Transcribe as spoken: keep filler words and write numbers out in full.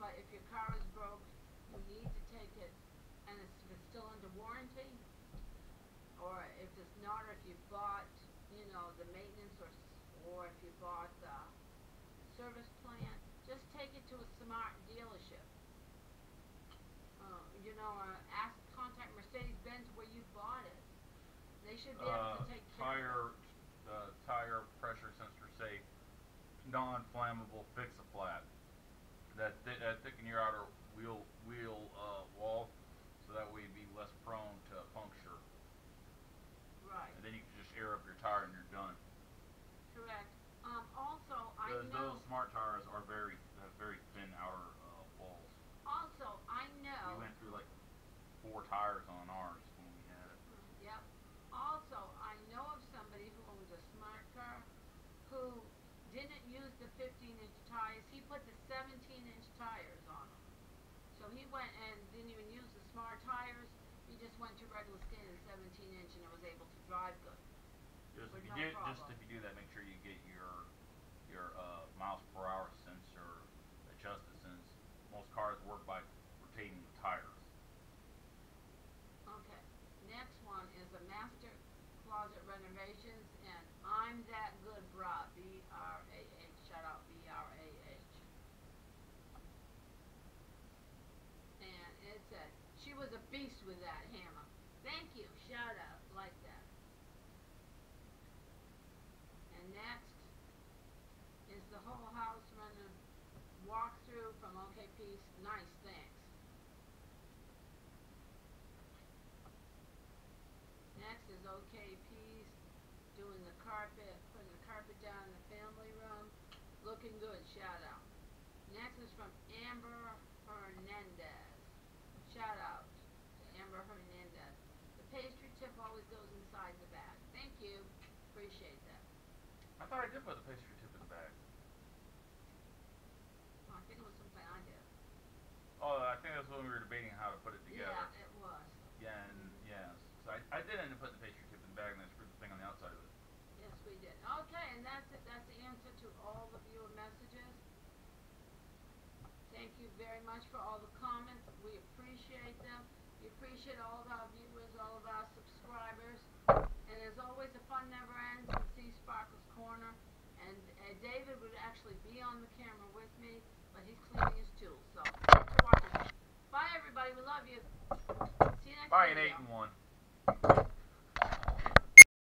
but if your car is broke, you need to take it, and it's, if it's still under warranty, or if it's not, or if you bought, you know, the maintenance, or or if you bought the service plan, just take it to a smart dealership. Uh, you know, uh, ask, contact Mercedes-Benz where you bought it. They should be able Uh, to take care tire, of it. uh, tire pressure sensor safe, non-flammable, fix a flat. That th that thicken your outer wheel wheel uh, wall, so that way you'd be less prone to puncture. Right. And then you can just air up your tire and you're done. Correct. Um, also, I Because those know. smart tires are very have very thin outer uh, walls. Also, I know. We went through like four tires on ours when we had it. Yep. Also, I know of somebody who owns a smart car who didn't use the fifteen inch tires. He put the seventeen inch tires on them. So he went and didn't even use the smart tires. He just went to regular standard seventeen inch and was able to drive good. Just With if you no do, problem. just if you do that, make sure you get your your uh, miles per hour sensor adjusted, since most cars work by rotating the tires. Okay. Next one is a master closet renovations, and I'm that good, brah. B R A H. Shout out B R A H. And it said she was a beast with that hammer. Thank you. Shout out like that. And next is the whole house running walkthrough from OK Peace. Nice, thanks. Next is OK Peace doing the carpet, putting the carpet down in the family room. Looking good, shout out. Next is from Amber Hernandez. Shout out to Amber Hernandez. The pastry tip always goes inside the bag. Thank you. Appreciate that. I thought I did put the pastry tip in the bag. I think it was something I did. Oh, I think that's when we were debating how to put it together. Yeah, it was. Yeah, and yes, so I, I did end up putting the pastry tip in the bag, and I screwed the thing on the outside of it. Yes, we did. Okay, and that's it. That's the answer to all the viewer messages. Thank you very much for all the comments. We appreciate them. We appreciate all of our viewers, all of our subscribers. And as always, the fun never ends in Seasparkle's Corner. And uh, David would actually be on the camera with me, but he's cleaning his tools. So, thanks for watching. Bye, everybody. We love you. See you next Bye, video. an eight and one.